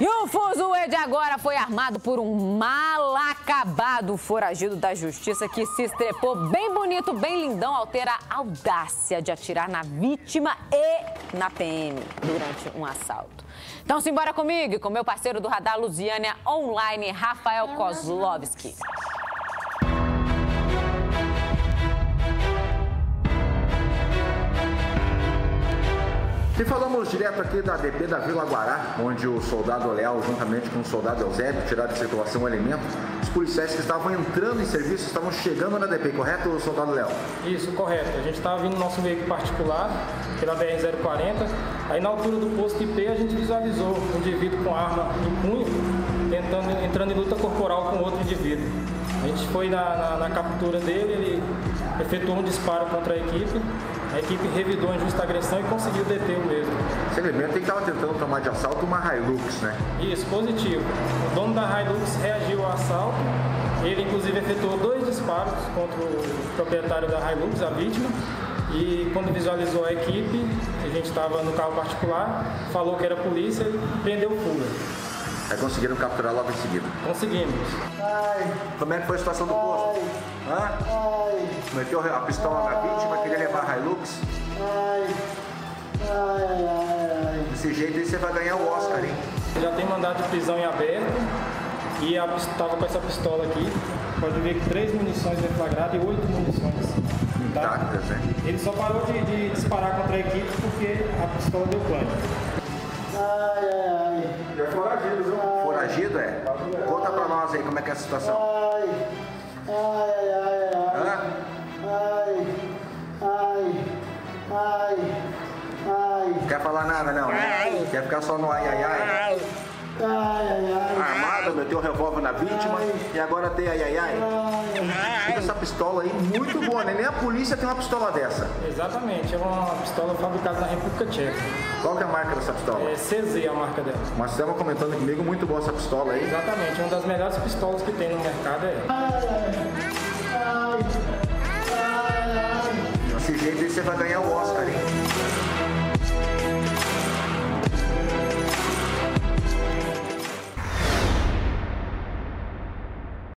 E o fuzuê de agora foi armado por um mal acabado foragido da justiça que se estrepou bem bonito, bem lindão, ao ter a audácia de atirar na vítima e na PM durante um assalto. Então, simbora comigo e com meu parceiro do Radar Lusiânia Online, Rafael Kozlovski. E falamos direto aqui da ADP da Vila Guará, onde o soldado Leal, juntamente com o soldado Eusébio, tiraram de circulação o alimento. Os policiais que estavam entrando em serviço estavam chegando na ADP, correto, soldado Leal? Isso, correto. A gente estava vindo no nosso veículo particular, pela BR-040. Aí na altura do posto IP a gente visualizou um indivíduo com arma em punho, entrando em luta corporal com outro indivíduo. A gente foi na captura dele, ele efetuou um disparo contra a equipe revidou a injusta agressão e conseguiu deter o mesmo. Esse elemento estava tentando tomar de assalto uma Hilux, né? Isso, positivo. O dono da Hilux reagiu ao assalto, ele inclusive efetuou 2 disparos contra o proprietário da Hilux, a vítima, e quando visualizou a equipe, a gente estava no carro particular, falou que era polícia e prendeu o fuga. Aí conseguiram capturar logo em seguida? Conseguimos. Como é que foi a situação do posto? Meteu a pistola na vítima, queria levar a Hilux? Desse jeito aí você vai ganhar o Oscar, hein? Já tem mandado de prisão em aberto e estava com essa pistola aqui. Pode ver que 3 munições deflagradas e 8 munições intactas, né? Ele só parou de disparar contra a equipe porque a pistola deu pane. É foragido, viu? Foragido, é? Conta pra nós aí como é que é a situação. Não quer falar nada, não, né? Quer ficar só no ai. Armado, meteu o revólver na vítima e agora tem ai. Essa pistola aí, muito boa, né? Nem a polícia tem uma pistola dessa. Exatamente, é uma pistola fabricada na República Tcheca. Qual que é a marca dessa pistola? É CZ a marca dela. Mas você estava comentando comigo, muito boa essa pistola aí. Exatamente, uma das melhores pistolas que tem no mercado é. Desse jeito aí você vai ganhar o Oscar, hein?